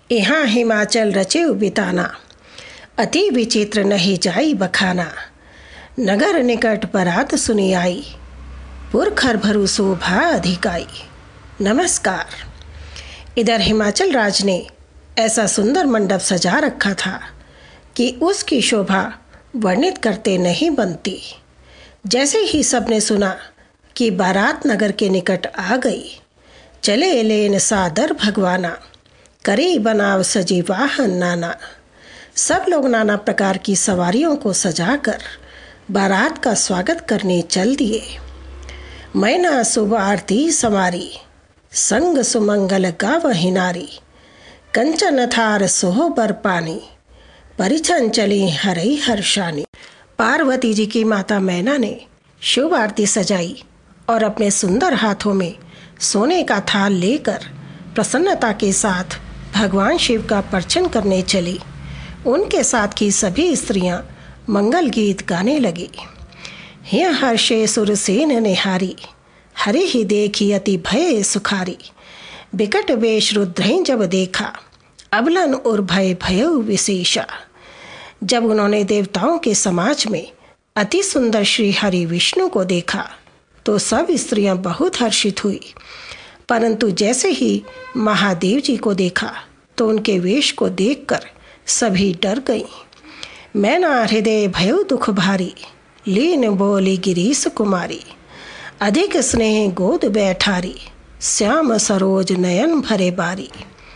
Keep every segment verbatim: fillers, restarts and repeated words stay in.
यहाँ हिमाचल रचे बिताना, अति विचित्र नहीं जाई बखाना। नगर निकट बरात सुनी आई, पुरखर भरु शोभा अधिकाई। नमस्कार। इधर हिमाचल राज ने ऐसा सुंदर मंडप सजा रखा था कि उसकी शोभा वर्णित करते नहीं बनती। जैसे ही सबने सुना कि बारात नगर के निकट आ गई, चले लेन सादर भगवाना, करे बनाव सजी वाहन नाना। सब लोग नाना प्रकार की सवारियों को सजाकर बारात का स्वागत करने चल दिए। मैना शुभ आरती संवारी, संग सुमंगल गावहि नारी। कंचन थार सोहबर पानी, परिछन चली हरई हर्षानी। पार्वती जी की माता मैना ने शुभ आरती सजाई और अपने सुंदर हाथों में सोने का थाल लेकर प्रसन्नता के साथ भगवान शिव का पर्चन करने चली। उनके साथ की सभी स्त्रियां मंगल गीत गाने लगी। हे हर्षे सुरसेन निहारी, हरि ही देखी अति भय सुखारी। बिकट वेश रुद्रें जब देखा, अबलन और भय भयो विशेषा। जब उन्होंने देवताओं के समाज में अति सुंदर श्री हरि विष्णु को देखा तो सब स्त्रियां बहुत हर्षित हुई, परंतु जैसे ही महादेव जी को देखा तो उनके वेश को देखकर सभी डर गईं। मैना हृदय भयो दुख भारी, लीन बोली गिरीश कुमारी। अधिक स्नेह गोद बैठारी, श्याम सरोज नयन भरे बारी।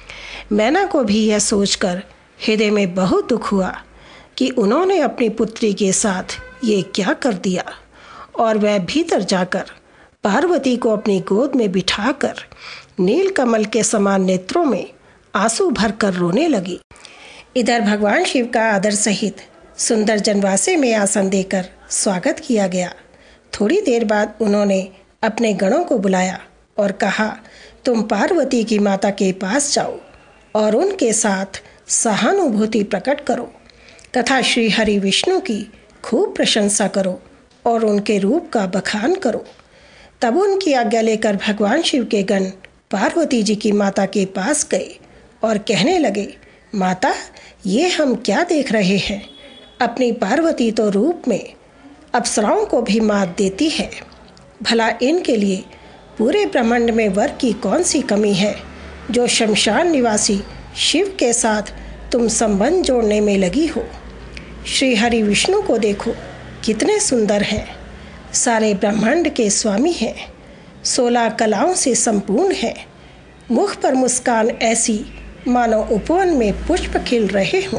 मैना को भी यह सोचकर हृदय में बहुत दुख हुआ कि उन्होंने अपनी पुत्री के साथ ये क्या कर दिया, और वह भीतर जाकर पार्वती को अपनी गोद में बिठाकर नील कमल के समान नेत्रों में आंसू भरकर रोने लगी। इधर भगवान शिव का आदर सहित सुंदर जनवासे में आसन देकर स्वागत किया गया। थोड़ी देर बाद उन्होंने अपने गणों को बुलाया और कहा, तुम पार्वती की माता के पास जाओ और उनके साथ सहानुभूति प्रकट करो तथा श्री हरि विष्णु की खूब प्रशंसा करो और उनके रूप का बखान करो। तब उनकी आज्ञा लेकर भगवान शिव के गण पार्वती जी की माता के पास गए और कहने लगे, माता, ये हम क्या देख रहे हैं? अपनी पार्वती तो रूप में अप्सराओं को भी मात देती है। भला इनके लिए पूरे ब्रह्मांड में वर की कौन सी कमी है जो शमशान निवासी शिव के साथ तुम संबंध जोड़ने में लगी हो? श्री हरि विष्णु को देखो, कितने सुंदर हैं, सारे ब्रह्मांड के स्वामी हैं, सोलह कलाओं से संपूर्ण हैं। मुख पर मुस्कान ऐसी मानो उपवन में पुष्प खिल रहे हों।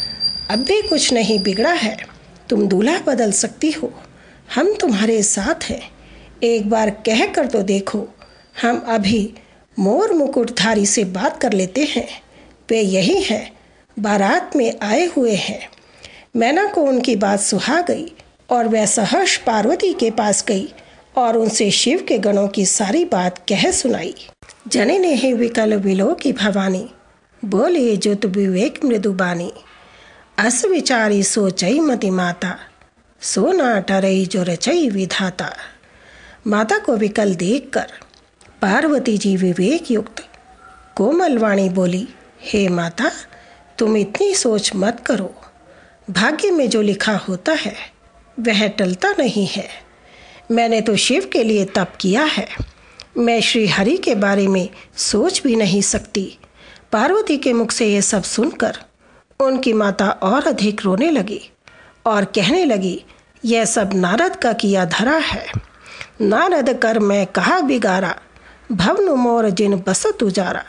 अब भी कुछ नहीं बिगड़ा है, तुम दूल्हा बदल सकती हो, हम तुम्हारे साथ हैं। एक बार कह कर तो देखो, हम अभी मोर मुकुटधारी से बात कर लेते हैं। वे यही हैं, बारात में आए हुए हैं। मैना को उनकी बात सुहा गई और वह सहर्ष पार्वती के पास गई और उनसे शिव के गणों की सारी बात कह सुनाई। जने ने ही विकल विलो की भवानी, बोले जुत विवेक मृदुबानी। अस विचारी सोचई मति माता, सो ना टरई जो रचई विधाता। माता को विकल देखकर पार्वती जी विवेक युक्त कोमल वाणी बोली, हे माता, तुम इतनी सोच मत करो। भाग्य में जो लिखा होता है वह टलता नहीं है। मैंने तो शिव के लिए तप किया है, मैं श्री हरि के बारे में सोच भी नहीं सकती। पार्वती के मुख से यह सब सुनकर उनकी माता और अधिक रोने लगी और कहने लगी, यह सब नारद का किया धरा है। नारद कर मैं कहा बिगारा, भवनु मोर जिन बसत उजारा।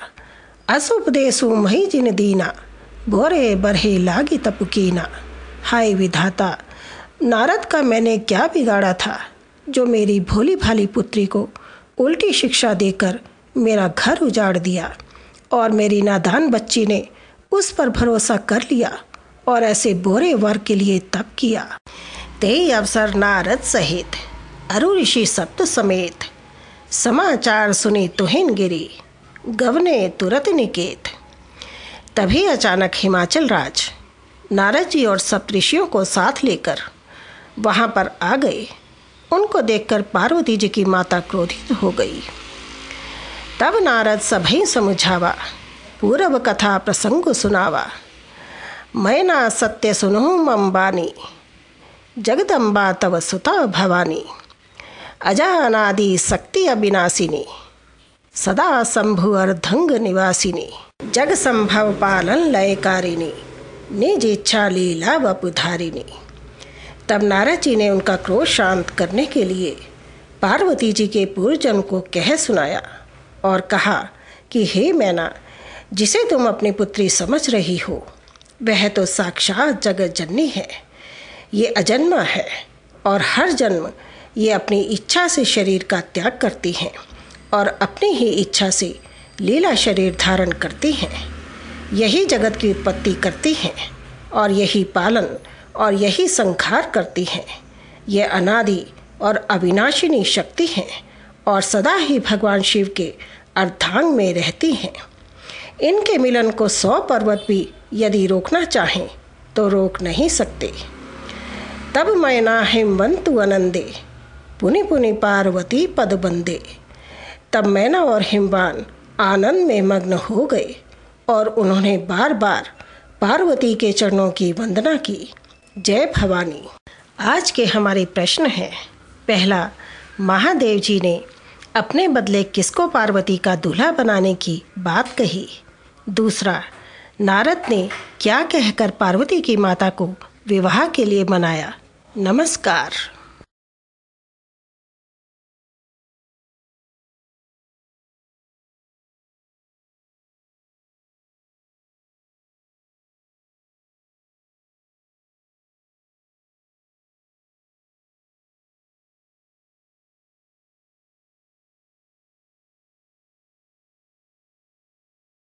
असुपदेशु मही जिन दीना, बोरे बरहे लागी तपुकीना। हाय विधाता, नारद का मैंने क्या बिगाड़ा था जो मेरी भोली भाली पुत्री को उल्टी शिक्षा देकर मेरा घर उजाड़ दिया, और मेरी नादान बच्ची ने उस पर भरोसा कर लिया और ऐसे बोरे वर के लिए तप किया। ते अवसर नारद सहित अरु ऋषि सप्त समेत, समाचार सुनी तुहिन गिरी, गवने तुरत निकेत। तभी अचानक हिमाचल राज नारद जी और सप्तऋषियों को साथ लेकर वहाँ पर आ गए। उनको देखकर पार्वती जी की माता क्रोधित हो गई। तब नारद सभी समझावा, पूर्व कथा प्रसंग सुनावा। मैना सत्य सुनो मम्बानी, जगदम्बा तव सुता भवानी। अजा अनादि शक्ति अविनाशिनी, सदा शंभु अर्धंग निवासिनी। जग संभव पालन लयकारिणी, निज इच्छा लीला वपुधारिणी। तब नारद जी ने उनका क्रोध शांत करने के लिए पार्वती जी के पूर्वजन को कह सुनाया और कहा कि हे मैना, जिसे तुम अपनी पुत्री समझ रही हो वह तो साक्षात जगत जननी है। ये अजन्मा है और हर जन्म ये अपनी इच्छा से शरीर का त्याग करती हैं और अपनी ही इच्छा से लीला शरीर धारण करती हैं। यही जगत की उत्पत्ति करती हैं और यही पालन और यही संहार करती हैं। ये अनादि और अविनाशिनी शक्ति हैं और सदा ही भगवान शिव के अर्धांग में रहती हैं। इनके मिलन को सौ पर्वत भी यदि रोकना चाहें तो रोक नहीं सकते। तब मैना हिमवंतु अनंदे, पुनि पुनि पार्वती पद बंदे। तब मैना और हिमवान आनंद में मग्न हो गए और उन्होंने बार बार पार्वती के चरणों की वंदना की। जय भवानी। आज के हमारे प्रश्न हैं, पहला, महादेव जी ने अपने बदले किसको पार्वती का दूल्हा बनाने की बात कही। दूसरा, नारद ने क्या कहकर पार्वती की माता को विवाह के लिए मनाया। नमस्कार।